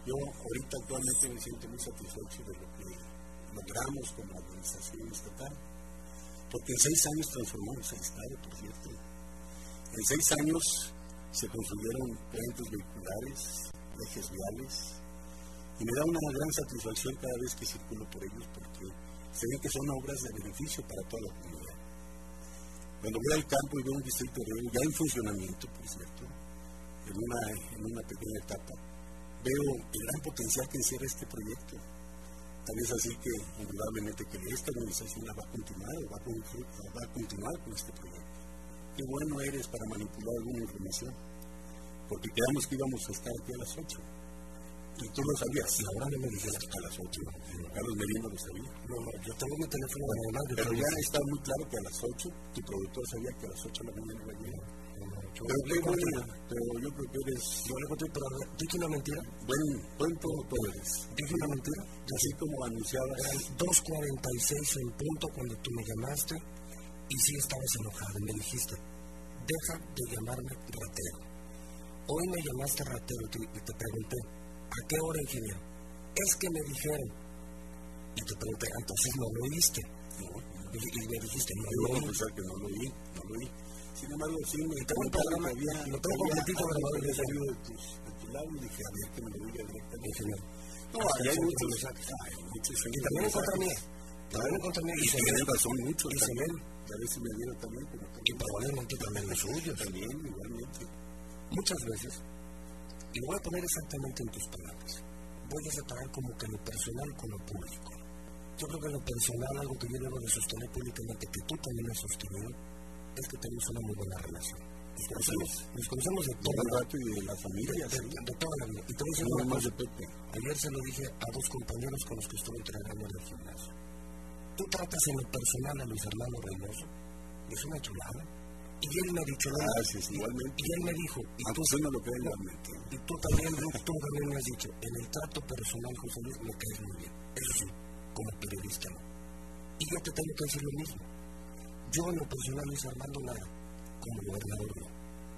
yo ahorita actualmente me siento muy satisfecho de lo que logramos como administración estatal, porque en 6 años transformamos el Estado, por cierto. En 6 años se construyeron puentes vehiculares, ejes viales, y me da una gran satisfacción cada vez que circulo por ellos, porque se ven que son obras de beneficio para toda la comunidad. Cuando voy al campo y veo un distrito riego ya en funcionamiento, por cierto, en una pequeña etapa, veo el gran potencial que encierra este proyecto. Tal es así que, indudablemente, que esta administración va a continuar con este proyecto. Qué bueno eres para manipular alguna información, porque quedamos que íbamos a estar aquí a las 8. Y tú lo sabías. Y ahora no me dijeras a las 8. Carlos Merino lo sabía. No, yo tengo mi teléfono de normal. Pero ya está muy claro que a las 8, tu productor sabía que a las 8 de la mañana iba a llegar. Pero qué bueno, pero yo creo que eres... Yo le conté, pero ¿dije una mentira? Buen productor eres. ¿Dije una mentira? Así como anunciabas. Eran 2:46 en punto cuando tú me llamaste y sí estabas enojado y me dijiste, deja de llamarme ratero. Hoy me llamaste ratero y te pregunté, ¿a qué hora, ingeniero? Es que me dijeron. Y te pregunté, entonces no lo oíste. No. Y me dijiste, no lo oí. Pensar que no lo oí. Sin embargo, sí, me tengo un programa, lo tengo completito grabado en el salido de tu lado y dije, a ver, que me lo diga directamente, ingeniero. No, hay muchos. Y también en contra mía. Y tienen razón muchos. Y se ven. A veces me dieron también. Y probablemente también los suyos. También, igualmente. Muchas veces, y lo voy a poner exactamente en tus palabras, voy a separar como que lo personal con lo público. Yo creo que lo personal, algo que yo debo de sostener públicamente, que tú también has sostenido, es que tenemos una muy buena relación. Nos conocemos de todo el rato y de la familia, de toda la vida. Y te voy a decir una cosa, ayer se lo dije a 2 compañeros con los que estuve entrenando en el gimnasio. Tú tratas en lo personal a Luis Armando Reynoso, es una chulada. Y él me ha dicho, igualmente. Y él me dijo, y tú también me has dicho, en el trato personal, José Luis, me caes muy bien. Eso sí, como periodista no. Y yo te tengo que decir lo mismo. Yo en lo personal, Luis Armando, nada, como gobernador no.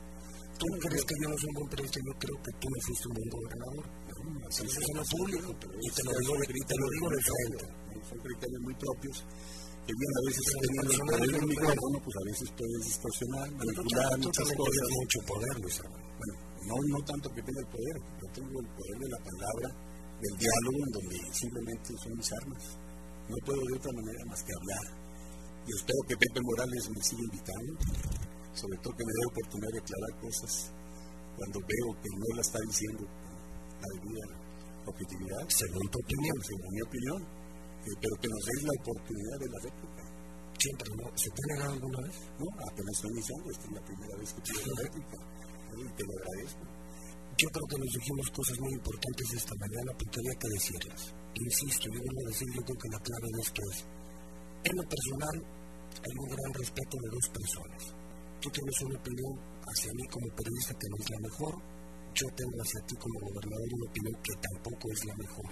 ¿Tú crees que yo no soy un buen periodista? Yo creo que tú no fuiste un buen gobernador. Eso es en lo público, y te lo digo de frente. Son criterios muy propios. Que bien, a veces teniendo el micrófono, pues a veces puedes distorsionar, manipular muchas cosas. Mucho poder, Luis. Bueno, no tanto que tenga el poder, yo tengo el poder de la palabra, del diálogo, en donde simplemente son mis armas. No puedo de otra manera más que hablar. Y espero que Pepe Morales me siga invitando, sobre todo que me dé oportunidad de aclarar cosas cuando veo que no la está diciendo la debida objetividad. Según tu opinión. Según mi opinión. Pero que nos deis la oportunidad de la réplica. Siempre, ¿no? ¿Se te ha negado alguna vez? No, apenas estoy iniciando, esta es la primera vez que pido la réplica. Y te lo agradezco. Yo creo que nos dijimos cosas muy importantes esta mañana porque había que decirlas. Insisto, yo vuelvo a decir, yo creo que la clave de esto es, en lo personal, hay un gran respeto de 2 personas. Tú tienes una opinión hacia mí como periodista que no es la mejor, yo tengo hacia ti como gobernador una opinión que tampoco es la mejor.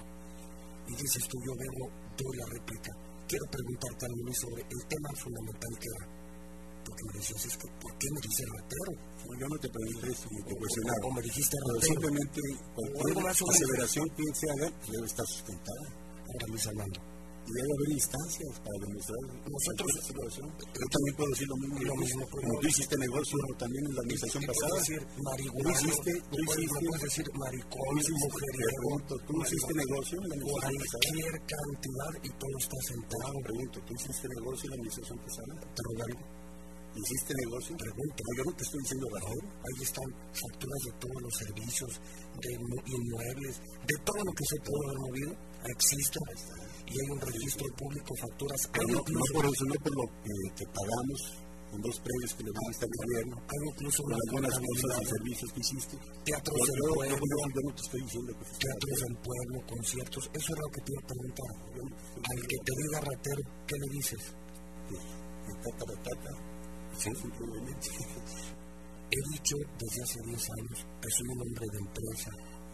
Y dices tú, yo vengo, doy la réplica. Quiero preguntarte algo, Luis, sobre el tema fundamental que era. Porque me decías, es que, ¿por qué me dices ratero? No, yo no te pregunté eso, ni te cuestionaba. O me dijiste ratero. Simplemente, cualquier aseveración que se haga, debe estar sustentada. Ahora, Luis Armando. Y debe haber instancias para demostrar nosotros esa situación. Yo también puedo decir lo mismo. Como tú hiciste negocio también en la administración pasada. Decir marihuana. No puedes decir maricón, mujeriego. Tú hiciste negocio en la administración pasada. Cualquier cantidad y todo está sentado. Pregunto, ¿tú hiciste negocio en la administración pasada? Te lo digo. ¿Hiciste negocio? Pregunto. Yo no te estoy diciendo razón. Ahí están facturas de todos los servicios, de inmuebles, de todo lo que se puede haber movido. Existe. Y hay un registro público, facturas. No por eso, no por lo que te pagamos con 2 premios que le damos al gobierno. Hay incluso algunas cosas y servicios que hiciste. Teatros del pueblo. Yo no te estoy diciendo que teatros del pueblo, conciertos. Eso es lo que te iba a preguntar. Al que te diga ratero, ¿qué le dices? Tata. Sí, simplemente. He dicho desde hace 10 años que soy un hombre de empresa.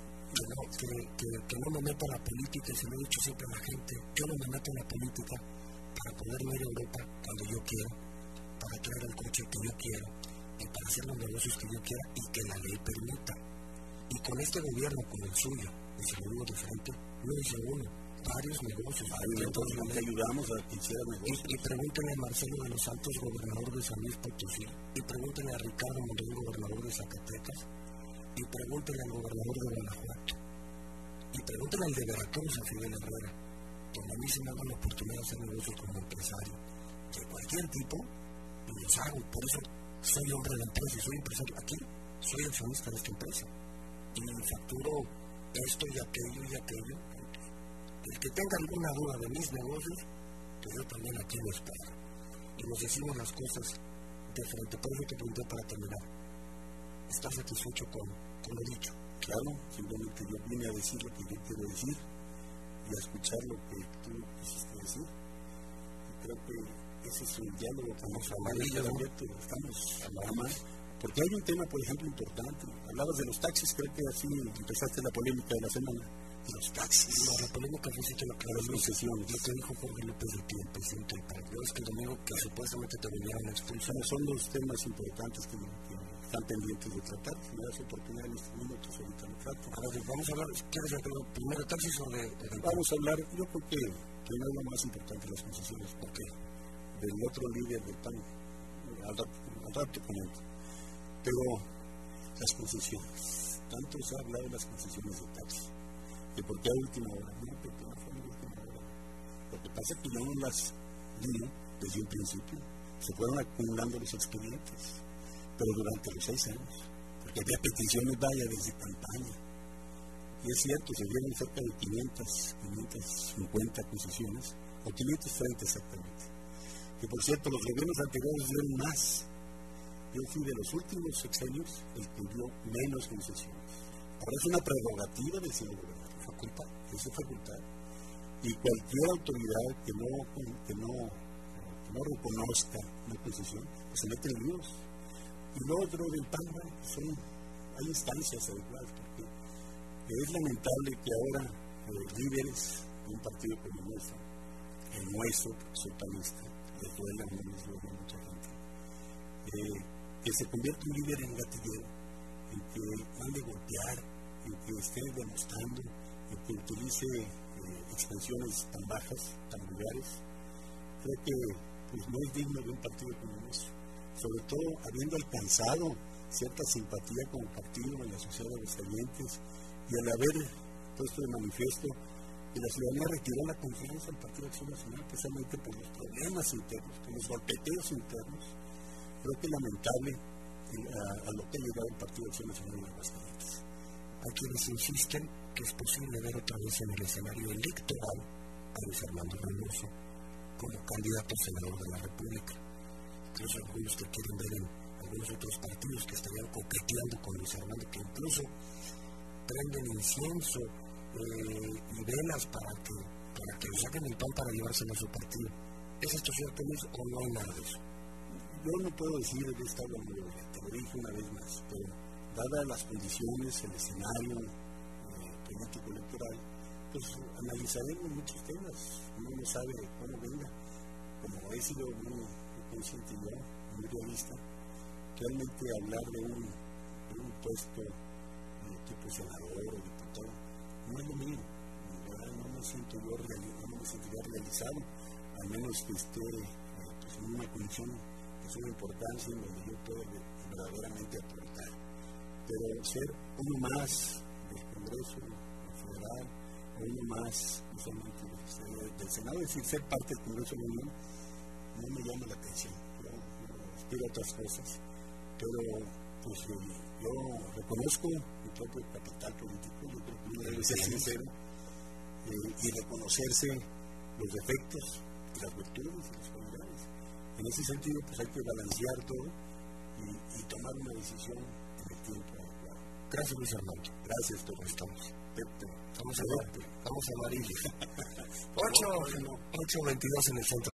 Que no me meto a la política, y se lo he dicho siempre a la gente, yo no me meto en la política para poderme ir a Europa cuando yo quiero, para traer el coche que yo quiero y para hacer los negocios que yo quiera y que la ley permita. Y con este gobierno, con el suyo, Desde luego de frente, no desde uno, varios negocios. Entonces te ayudamos a que hicieran negocios. Y pregúntenle a Marcelo de los Santos, gobernador de San Luis Potosí, y pregúntenle a Ricardo Monreal, gobernador de Zacatecas, y pregúntenle al gobernador de Guanajuato, y pregúntenle al de Veracruz, a Fidel Herrera, donde a mí se me da la oportunidad de hacer negocios como empresario, de cualquier tipo, y los hago. Por eso soy hombre de la empresa y soy empresario. Aquí soy accionista de esta empresa, y facturo esto y aquello y aquello. El que tenga alguna duda de mis negocios, pues yo también aquí lo espero. Y nos decimos las cosas de frente. Por eso te pregunté para terminar. ¿Estás satisfecho con lo dicho? Claro, simplemente yo vine a decir lo que yo quiero decir y a escuchar lo que tú quisiste decir. Y creo que ese es un diálogo con los amarillos, estamos a más. Porque hay un tema, por ejemplo, importante. Hablabas de los taxis, creo que así empezaste la polémica de la semana. Los taxis. No, la polémica fue que las concesiones. Lo que dijo Jorge López de Tía, el presidente del partido, es que el domingo que supuestamente te vinieron a expulsar. Son los temas importantes que están pendientes de tratar. Si me das oportunidad en estos minutos, ahorita lo trato. A ver, vamos a hablar, ¿quieres hablar primero de taxis o de vamos a hablar, yo creo que primero lo más importante, las concesiones. ¿Por qué? Del otro líder del PAN. Al rato comento. Pero las concesiones, tanto se ha hablado de las concesiones de taxi, que por qué a última hora, no, porque no fue a última hora. Lo que pasa es que yo no las di desde un principio, se fueron acumulando los expedientes, pero durante los 6 años, porque había peticiones, vaya, desde campaña. Y es cierto, se dieron cerca de 550 concesiones, o 530 exactamente. Que por cierto, los gobiernos anteriores dieron más. Yo fui de los últimos sexenios el que dio menos concesiones. Ahora es una prerrogativa del señor gobernador, facultad, es su facultad. Y cualquier autoridad que no reconozca una concesión, pues se mete en líos. Y lo otro del PAN, hay instancias adecuadas, porque es lamentable que ahora líderes de un partido como el nuestro, porque soy panista, les duele a mucha gente, que se convierta un líder en gatillero, en que mande golpear, en que esté demostrando, en que utilice expresiones tan bajas, tan vulgares. Creo que pues, no es digno de un partido como nuestro, sobre todo habiendo alcanzado cierta simpatía como partido en la sociedad de Aguascalientes y al haber puesto de manifiesto que la ciudadanía retiró la confianza al Partido Acción Nacional precisamente por los problemas internos, por los golpeteos internos. Creo que es lamentable a lo que ha llegado el Partido Acción Nacional de Aguascalientes. Hay quienes insisten que es posible ver otra vez en el escenario electoral a Luis Armando Reynoso como candidato a senador de la República. Incluso algunos que quieren ver en algunos otros partidos que estarían coqueteando con Luis Armando, que incluso prenden incienso y velas para que lo saquen el pan para llevárselo a su partido. ¿Es esto cierto, Luis, o no hay nada de eso? Yo no puedo decir de esta manera, te lo dije una vez más, pero dadas las condiciones, el escenario político electoral, pues analizaremos muchos temas. Uno no sabe cómo venga. Como he sido muy consciente yo, muy realista, realmente hablar de un puesto tipo senador o diputado no es lo mío. No me siento yo no me sentiría realizado, al menos que esté pues, en una condición de suma importancia en donde yo pueda verdaderamente aportar. Pero ser uno más del Congreso Federal, o uno más del Senado, es decir, ser parte del Congreso de la Unión, no me llama la atención. Yo aspiro a otras cosas, pero pues yo reconozco mi propio capital político. Yo creo que uno debe ser sincero y reconocerse los defectos y las virtudes y las cualidades. En ese sentido, pues hay que balancear todo y tomar una decisión en el tiempo adecuado. Gracias, Luis Armando. Gracias, todos estamos. Vamos a amarillos. 8:22 en el centro.